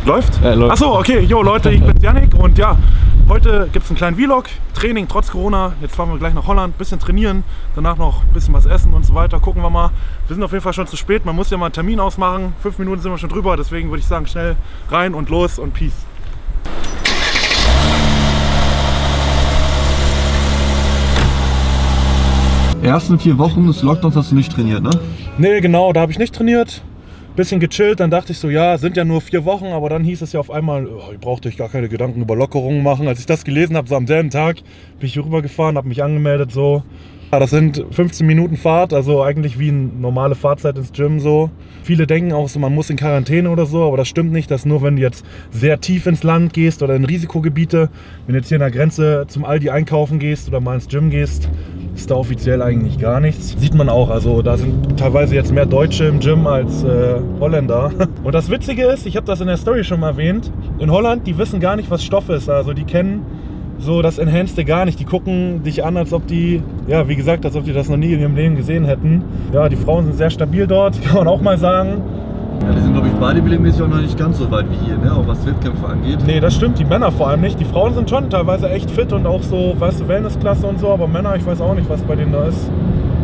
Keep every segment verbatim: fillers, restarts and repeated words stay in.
Läuft? Ja, läuft. Achso, okay, jo Leute, ich bin's Yannick und ja, heute gibt es einen kleinen Vlog, Training trotz Corona. Jetzt fahren wir gleich nach Holland, bisschen trainieren, danach noch ein bisschen was essen und so weiter. Gucken wir mal. Wir sind auf jeden Fall schon zu spät, man muss ja mal einen Termin ausmachen. Fünf Minuten sind wir schon drüber, deswegen würde ich sagen, schnell rein und los und Peace. Ersten vier Wochen des Lockdowns hast du nicht trainiert, ne? Nee, genau, da habe ich nicht trainiert. Bisschen gechillt, dann dachte ich so, ja, sind ja nur vier Wochen, aber dann hieß es ja auf einmal, oh, ihr braucht euch gar keine Gedanken über Lockerungen machen. Als ich das gelesen habe, so am selben Tag, bin ich hier rübergefahren, habe mich angemeldet so. Ja, das sind fünfzehn Minuten Fahrt, also eigentlich wie eine normale Fahrzeit ins Gym so. Viele denken auch so, man muss in Quarantäne oder so, aber das stimmt nicht. Das ist nur, wenn du jetzt sehr tief ins Land gehst oder in Risikogebiete. Wenn du jetzt hier an der Grenze zum Aldi einkaufen gehst oder mal ins Gym gehst, ist da offiziell eigentlich gar nichts. Sieht man auch, also da sind teilweise jetzt mehr Deutsche im Gym als äh, Holländer. Und das Witzige ist, ich habe das in der Story schon mal erwähnt, in Holland, die wissen gar nicht, was Stoff ist. Also die kennen so das Enhanced gar nicht. Die gucken dich an, als ob die, ja wie gesagt, als ob die das noch nie in ihrem Leben gesehen hätten. Ja, die Frauen sind sehr stabil dort, kann man auch mal sagen. Ja, die sind, glaube ich, bodybuilding-mäßig auch noch nicht ganz so weit wie hier, ne? Auch was Wettkämpfe angeht. Nee, das stimmt, die Männer vor allem nicht. Die Frauen sind schon teilweise echt fit und auch so, weißt du, Wellnessklasse und so, aber Männer, ich weiß auch nicht, was bei denen da ist.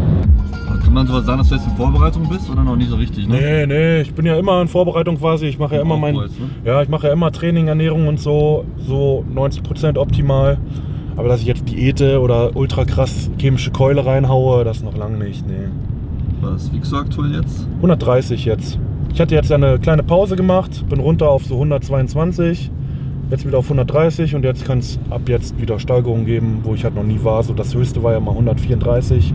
Kann man sowas sagen, dass du jetzt in Vorbereitung bist oder noch nicht so richtig, ne? Nee, nee, ich bin ja immer in Vorbereitung quasi. Ich mache ja immer mein, ne? ja, ich mache ja immer Training, Ernährung und so, so neunzig Prozent optimal. Aber dass ich jetzt Diäte oder ultra krass chemische Keule reinhaue, das noch lange nicht, nee. Was wiegst du aktuell jetzt? hundertdreißig jetzt. Ich hatte jetzt eine kleine Pause gemacht, bin runter auf so hundertzweiundzwanzig, jetzt wieder auf hundertdreißig und jetzt kann es ab jetzt wieder Steigerungen geben, wo ich halt noch nie war. So das höchste war ja mal hundertvierunddreißig.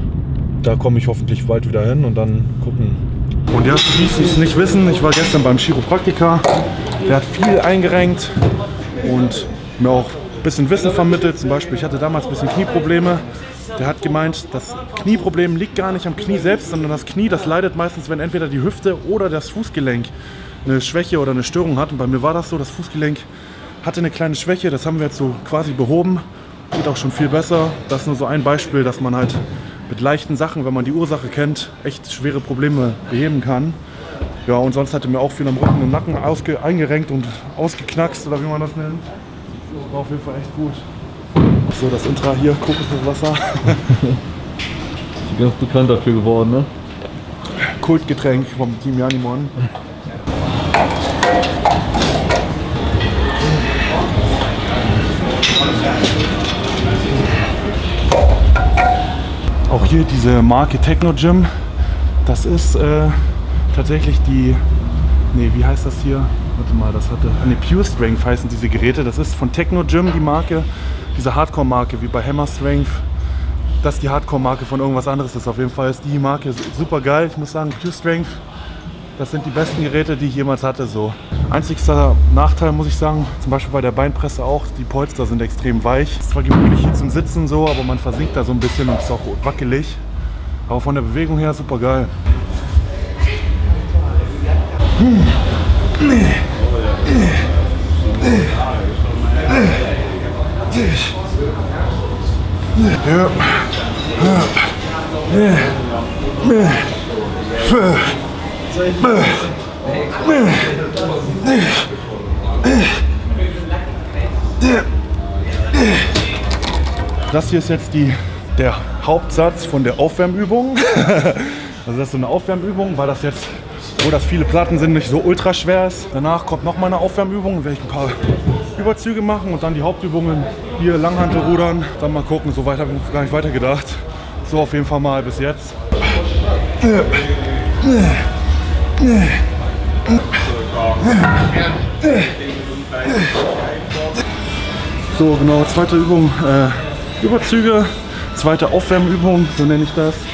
Da komme ich hoffentlich bald wieder hin und dann gucken. Und ja, für die, die es nicht wissen, ich war gestern beim Chiropraktiker. Der hat viel eingerenkt und mir auch ein bisschen Wissen vermittelt. Zum Beispiel, ich hatte damals ein bisschen Knieprobleme. Der hat gemeint, das Knieproblem liegt gar nicht am Knie selbst, sondern das Knie, das leidet meistens, wenn entweder die Hüfte oder das Fußgelenk eine Schwäche oder eine Störung hat. Und bei mir war das so, das Fußgelenk hatte eine kleine Schwäche, das haben wir jetzt so quasi behoben. Geht auch schon viel besser. Das ist nur so ein Beispiel, dass man halt mit leichten Sachen, wenn man die Ursache kennt, echt schwere Probleme beheben kann. Ja, und sonst hatte mir auch viel am Rücken und Nacken ausge eingerenkt und ausgeknackst, oder wie man das nennt. War auf jeden Fall echt gut. So, das Intra hier, Kokosnusswasser. Ganz bekannt dafür geworden, ne? Kultgetränk vom Team Janimon. Auch hier diese Marke Techno Gym. Das ist äh, tatsächlich die, nee, wie heißt das hier? Warte mal, das hatte, eine Pure Strength heißen diese Geräte. Das ist von Techno Gym die Marke, diese Hardcore-Marke, wie bei Hammer Strength. Das ist die Hardcore-Marke von irgendwas anderes. Das auf jeden Fall ist die Marke super geil. Ich muss sagen, Pure Strength, das sind die besten Geräte, die ich jemals hatte. So. Einzigster Nachteil muss ich sagen, zum Beispiel bei der Beinpresse auch, die Polster sind extrem weich. Es ist zwar gemütlich hier zum Sitzen so, aber man versinkt da so ein bisschen und ist auch wackelig. Aber von der Bewegung her super geil. Hm. Das hier ist jetzt die, der Hauptsatz von der Aufwärmübung. Also das ist so eine Aufwärmübung, weil das jetzt, wo das viele Platten sind, nicht so ultra schwer ist. Danach kommt noch mal eine Aufwärmübung, dann werde ich ein paar Überzüge machen und dann die Hauptübungen hier Langhantelrudern. Dann mal gucken, so weit habe ich noch gar nicht weiter gedacht. So auf jeden Fall mal bis jetzt. So genau, zweite Übung, äh, Überzüge, zweite Aufwärmübung, so nenne ich das.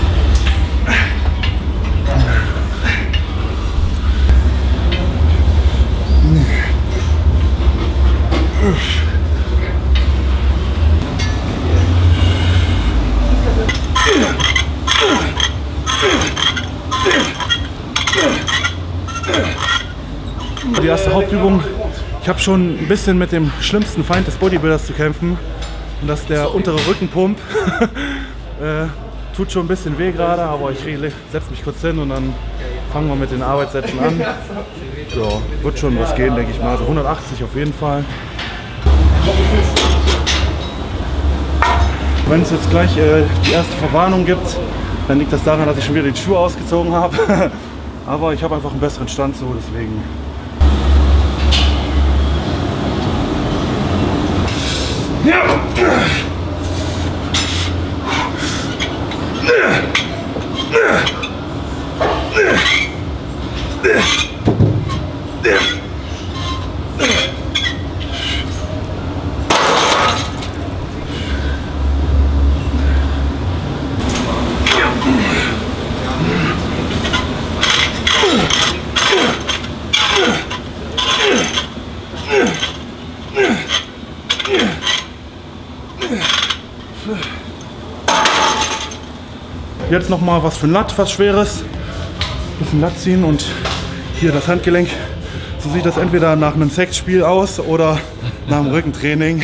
Die erste Hauptübung. Ich habe schon ein bisschen mit dem schlimmsten Feind des Bodybuilders zu kämpfen. Und das ist der untere Rückenpump. äh, tut schon ein bisschen weh gerade, aber ich setze mich kurz hin und dann fangen wir mit den Arbeitssätzen an. Ja, wird schon was gehen, denke ich mal. Also hundertachtzig auf jeden Fall. Wenn es jetzt gleich äh, die erste Verwarnung gibt, dann liegt das daran, dass ich schon wieder die Schuhe ausgezogen habe. Aber ich habe einfach einen besseren Stand so, deswegen. Ja. Jetzt noch mal was für ein Latt, was Schweres. Bisschen Latt ziehen und hier das Handgelenk. So sieht das entweder nach einem Sexspiel aus oder nach dem Rückentraining.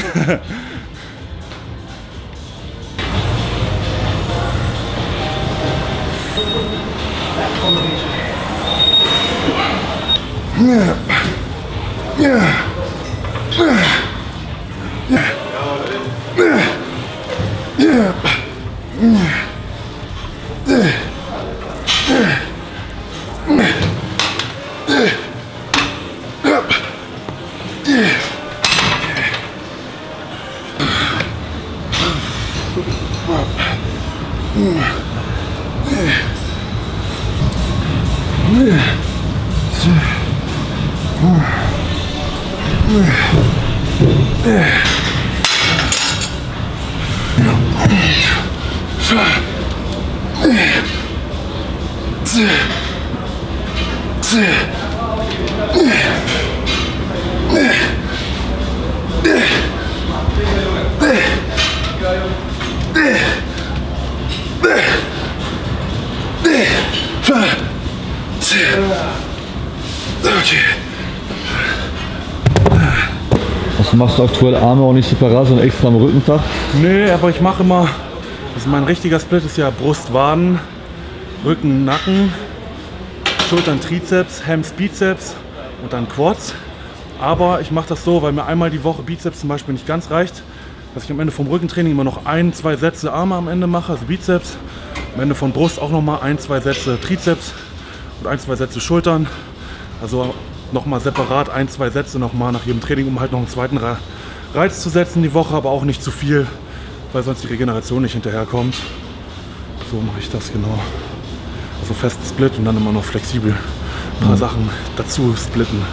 Was machst du aktuell? Arme auch nicht separat, sondern extra am Rückentag? Nee, aber ich mache immer, also mein richtiger Split ist ja Brust, Waden, Rücken, Nacken, Schultern, Trizeps, Hams, Bizeps und dann Quads. Aber ich mache das so, weil mir einmal die Woche Bizeps zum Beispiel nicht ganz reicht, dass ich am Ende vom Rückentraining immer noch ein, zwei Sätze Arme am Ende mache, also Bizeps. Am Ende von Brust auch noch mal ein, zwei Sätze Trizeps und ein, zwei Sätze Schultern. Also nochmal separat ein, zwei Sätze nochmal nach jedem Training, um halt noch einen zweiten Reiz zu setzen die Woche, aber auch nicht zu viel, weil sonst die Regeneration nicht hinterherkommt. So mache ich das genau. Also fest Split und dann immer noch flexibel ein paar Sachen dazu splitten.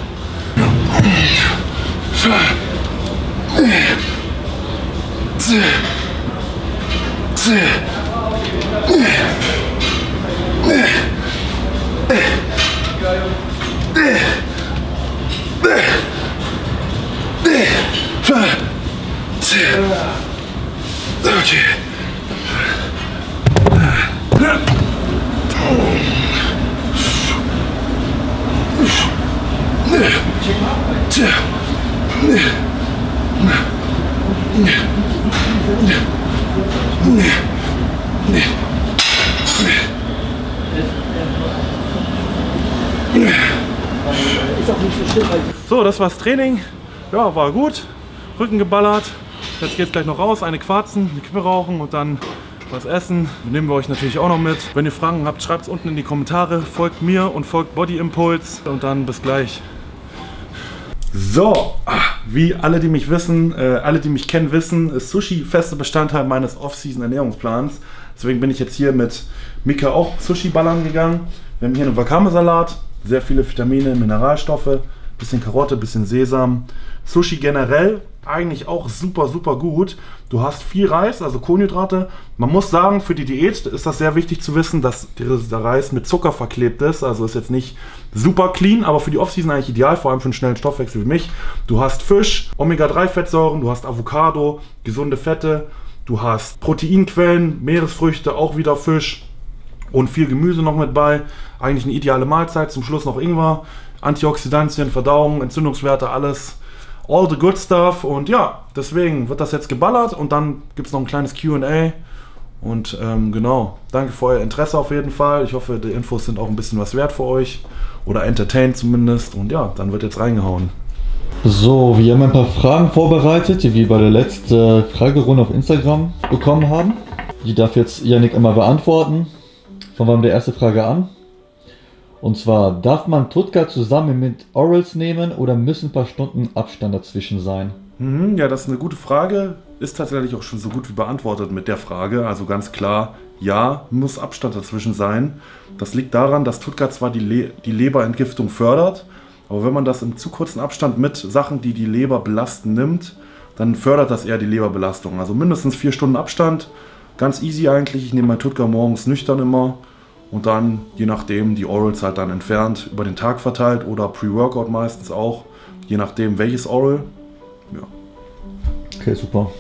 Okay. So, das war's Training. Ja, war gut. Rücken geballert. Jetzt geht's gleich noch raus, eine quarzen, eine Kippe rauchen und dann was essen. Nehmen wir euch natürlich auch noch mit. Wenn ihr Fragen habt, schreibt es unten in die Kommentare. Folgt mir und folgt Body Impulse und dann bis gleich. So, wie alle, die mich wissen, äh, alle, die mich kennen, wissen, ist Sushi fester Bestandteil meines Off-Season Ernährungsplans. Deswegen bin ich jetzt hier mit Mika auch Sushi ballern gegangen. Wir haben hier einen Wakame-Salat, sehr viele Vitamine, Mineralstoffe, bisschen Karotte, bisschen Sesam. Sushi generell eigentlich auch super, super gut. Du hast viel Reis, also Kohlenhydrate. Man muss sagen, für die Diät ist das sehr wichtig zu wissen, dass der Reis mit Zucker verklebt ist. Also ist jetzt nicht super clean, aber für die Off-Season eigentlich ideal, vor allem für einen schnellen Stoffwechsel wie mich. Du hast Fisch, Omega drei Fettsäuren, du hast Avocado, gesunde Fette, du hast Proteinquellen, Meeresfrüchte, auch wieder Fisch und viel Gemüse noch mit bei. Eigentlich eine ideale Mahlzeit. Zum Schluss noch Ingwer, Antioxidantien, Verdauung, Entzündungswerte, alles. All the good stuff und ja, deswegen wird das jetzt geballert und dann gibt es noch ein kleines Q und A Und ähm, genau, danke für euer Interesse auf jeden Fall. Ich hoffe, die Infos sind auch ein bisschen was wert für euch. Oder entertained zumindest. Und ja, dann wird jetzt reingehauen. So, wir haben ein paar Fragen vorbereitet, die wir bei der letzten Fragerunde auf Instagram bekommen haben. Die darf jetzt Yannick einmal beantworten. Fangen wir mit der ersten Frage an. Und zwar, darf man Tutka zusammen mit Orals nehmen oder müssen ein paar Stunden Abstand dazwischen sein? Mhm, ja, das ist eine gute Frage. Ist tatsächlich auch schon so gut wie beantwortet mit der Frage. Also ganz klar, ja, muss Abstand dazwischen sein. Das liegt daran, dass Tutka zwar die, Le die Leberentgiftung fördert, aber wenn man das im zu kurzen Abstand mit Sachen, die die Leber belasten, nimmt, dann fördert das eher die Leberbelastung. Also mindestens vier Stunden Abstand, ganz easy eigentlich. Ich nehme mein Tutka morgens nüchtern immer und dann, je nachdem, die Orals halt dann entfernt, über den Tag verteilt oder Pre-Workout meistens auch, je nachdem welches Oral. Ja. Okay, super.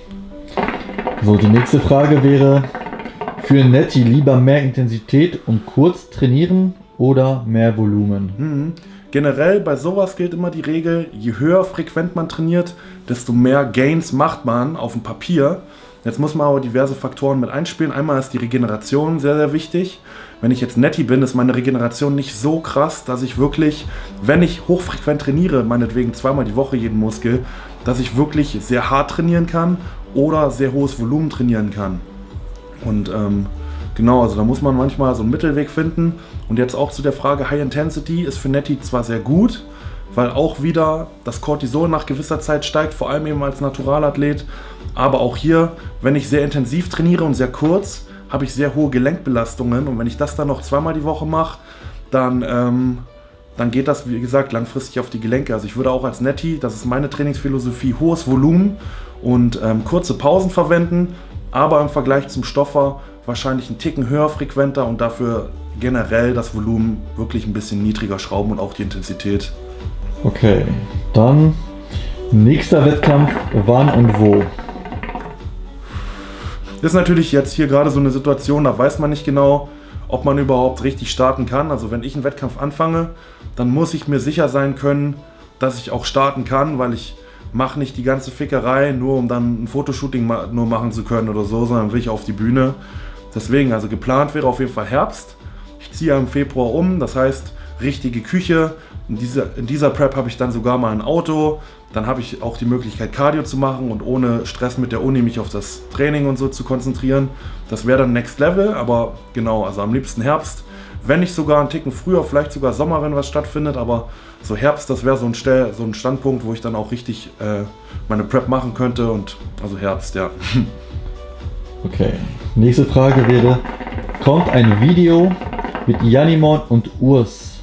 So, die nächste Frage wäre, für Netty lieber mehr Intensität und kurz trainieren oder mehr Volumen? Mhm. Generell bei sowas gilt immer die Regel, je höher frequent man trainiert, desto mehr Gains macht man auf dem Papier. Jetzt muss man aber diverse Faktoren mit einspielen. Einmal ist die Regeneration sehr, sehr wichtig. Wenn ich jetzt Netty bin, ist meine Regeneration nicht so krass, dass ich wirklich, wenn ich hochfrequent trainiere, meinetwegen zweimal die Woche jeden Muskel, dass ich wirklich sehr hart trainieren kann oder sehr hohes Volumen trainieren kann. Und ähm, genau, also da muss man manchmal so einen Mittelweg finden. Und jetzt auch zu der Frage, High Intensity ist für Netty zwar sehr gut, weil auch wieder das Cortisol nach gewisser Zeit steigt, vor allem eben als Naturalathlet. Aber auch hier, wenn ich sehr intensiv trainiere und sehr kurz, habe ich sehr hohe Gelenkbelastungen. Und wenn ich das dann noch zweimal die Woche mache, dann, ähm, dann geht das, wie gesagt, langfristig auf die Gelenke. Also ich würde auch als Netty, das ist meine Trainingsphilosophie, hohes Volumen und ähm, kurze Pausen verwenden, aber im Vergleich zum Stoffer wahrscheinlich einen Ticken höher frequenter und dafür generell das Volumen wirklich ein bisschen niedriger schrauben und auch die Intensität. Okay, dann nächster Wettkampf, wann und wo? Das ist natürlich jetzt hier gerade so eine Situation, da weiß man nicht genau, ob man überhaupt richtig starten kann. Also wenn ich einen Wettkampf anfange, dann muss ich mir sicher sein können, dass ich auch starten kann, weil ich mache nicht die ganze Fickerei, nur um dann ein Fotoshooting ma nur machen zu können oder so, sondern will ich auf die Bühne. Deswegen, also geplant wäre auf jeden Fall Herbst. Ich ziehe im Februar um, das heißt richtige Küche. In dieser, in dieser Prep habe ich dann sogar mal ein Auto. Dann habe ich auch die Möglichkeit, Cardio zu machen und ohne Stress mit der Uni mich auf das Training und so zu konzentrieren. Das wäre dann Next Level, aber genau, also am liebsten Herbst. Wenn nicht sogar einen Ticken früher, vielleicht sogar Sommer, wenn was stattfindet, aber so Herbst, das wäre so ein, Stell, so ein Standpunkt, wo ich dann auch richtig äh, meine Prep machen könnte und also Herbst, ja. Okay, nächste Frage wäre, kommt ein Video mit Janimon und Urs?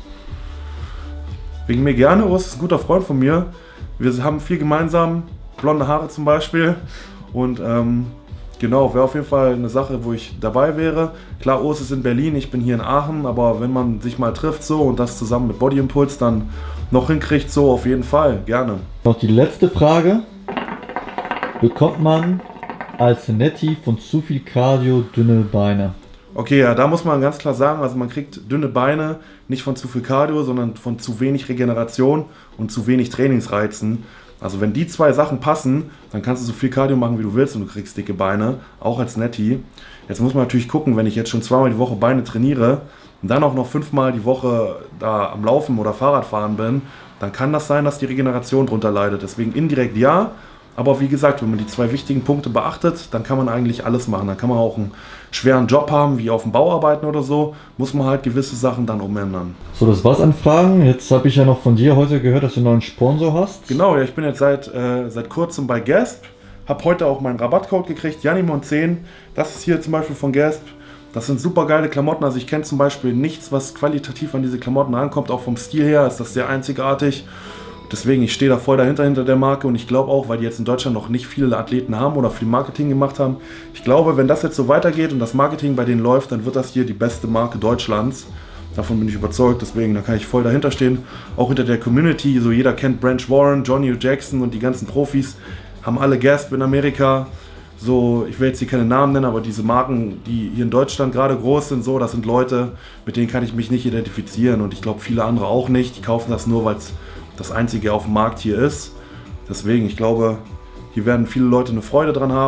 Wegen mir gerne, Urs ist ein guter Freund von mir. Wir haben viel gemeinsam, blonde Haare zum Beispiel und ähm, genau, wäre auf jeden Fall eine Sache, wo ich dabei wäre. Klar, Urs ist in Berlin, ich bin hier in Aachen, aber wenn man sich mal trifft so und das zusammen mit Body Impulse dann noch hinkriegt, so auf jeden Fall, gerne. Noch die letzte Frage, bekommt man als Netty von zu viel Cardio dünne Beine? Okay, ja, da muss man ganz klar sagen, also man kriegt dünne Beine nicht von zu viel Cardio, sondern von zu wenig Regeneration und zu wenig Trainingsreizen. Also wenn die zwei Sachen passen, dann kannst du so viel Cardio machen, wie du willst und du kriegst dicke Beine, auch als Netty. Jetzt muss man natürlich gucken, wenn ich jetzt schon zweimal die Woche Beine trainiere und dann auch noch fünfmal die Woche da am Laufen oder Fahrradfahren bin, dann kann das sein, dass die Regeneration drunter leidet. Deswegen indirekt ja. Aber wie gesagt, wenn man die zwei wichtigen Punkte beachtet, dann kann man eigentlich alles machen. Dann kann man auch einen schweren Job haben, wie auf dem Bau arbeiten oder so, muss man halt gewisse Sachen dann umändern. So, das war's an Fragen. Jetzt habe ich ja noch von dir heute gehört, dass du einen neuen Sponsor hast. Genau, ja, ich bin jetzt seit, äh, seit kurzem bei Gasp. Habe heute auch meinen Rabattcode gekriegt, Janimon zehn. Das ist hier zum Beispiel von Gasp. Das sind super geile Klamotten. Also ich kenne zum Beispiel nichts, was qualitativ an diese Klamotten rankommt. Auch vom Stil her ist das sehr einzigartig. Deswegen, ich stehe da voll dahinter, hinter der Marke und ich glaube auch, weil die jetzt in Deutschland noch nicht viele Athleten haben oder viel Marketing gemacht haben, ich glaube, wenn das jetzt so weitergeht und das Marketing bei denen läuft, dann wird das hier die beste Marke Deutschlands. Davon bin ich überzeugt, deswegen, da kann ich voll dahinter stehen. Auch hinter der Community, so jeder kennt Branch Warren, Johnny Jackson und die ganzen Profis, haben alle Gasp in Amerika. So, ich will jetzt hier keine Namen nennen, aber diese Marken, die hier in Deutschland gerade groß sind, so, das sind Leute, mit denen kann ich mich nicht identifizieren und ich glaube viele andere auch nicht. Die kaufen das nur, weil es das einzige auf dem Markt hier ist. Deswegen, ich glaube, hier werden viele Leute eine Freude dran haben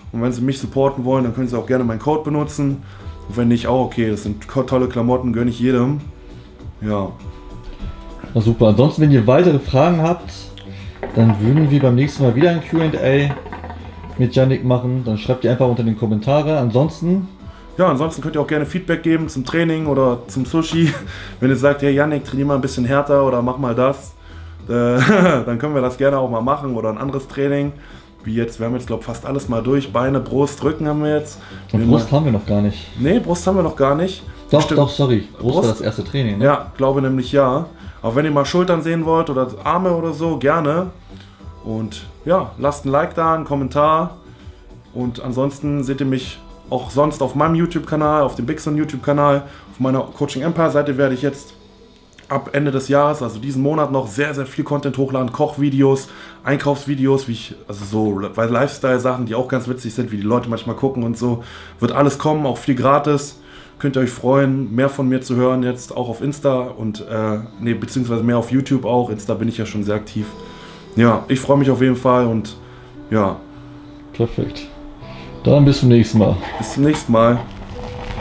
Und wenn sie mich supporten wollen, dann können sie auch gerne meinen Code benutzen. Und wenn nicht, auch okay. Das sind tolle Klamotten, gönne ich jedem. Ja. Na super. Ansonsten, wenn ihr weitere Fragen habt, dann würden wir beim nächsten Mal wieder ein Q and A mit Yannick machen. Dann schreibt ihr einfach unter den Kommentare. Ansonsten... Ja, ansonsten könnt ihr auch gerne Feedback geben zum Training oder zum Sushi. Wenn ihr sagt, hey Yannick, trainier mal ein bisschen härter oder mach mal das, äh, dann können wir das gerne auch mal machen oder ein anderes Training. Wie jetzt, wir haben jetzt glaube ich fast alles mal durch. Beine, Brust, Rücken haben wir jetzt. Und Brust haben wir noch gar nicht. Nee, Brust haben wir noch gar nicht. Doch, Stimmt. doch, sorry. Brust, Brust war das erste Training, ne? Ja, glaube nämlich ja. Auch wenn ihr mal Schultern sehen wollt oder Arme oder so, gerne. Und ja, lasst ein Like da, einen Kommentar. Und ansonsten seht ihr mich auch sonst auf meinem YouTube-Kanal, auf dem Bigson YouTube-Kanal, auf meiner Coaching Empire Seite werde ich jetzt ab Ende des Jahres, also diesen Monat noch sehr, sehr viel Content hochladen, Kochvideos, Einkaufsvideos, wie ich, also so Lifestyle-Sachen, die auch ganz witzig sind, wie die Leute manchmal gucken und so. Wird alles kommen, auch viel gratis. Könnt ihr euch freuen, mehr von mir zu hören jetzt auch auf Insta und, äh, nee, beziehungsweise mehr auf YouTube auch. Insta bin ich ja schon sehr aktiv. Ja, ich freue mich auf jeden Fall und ja. Perfekt. Dann bis zum nächsten Mal. Bis zum nächsten Mal.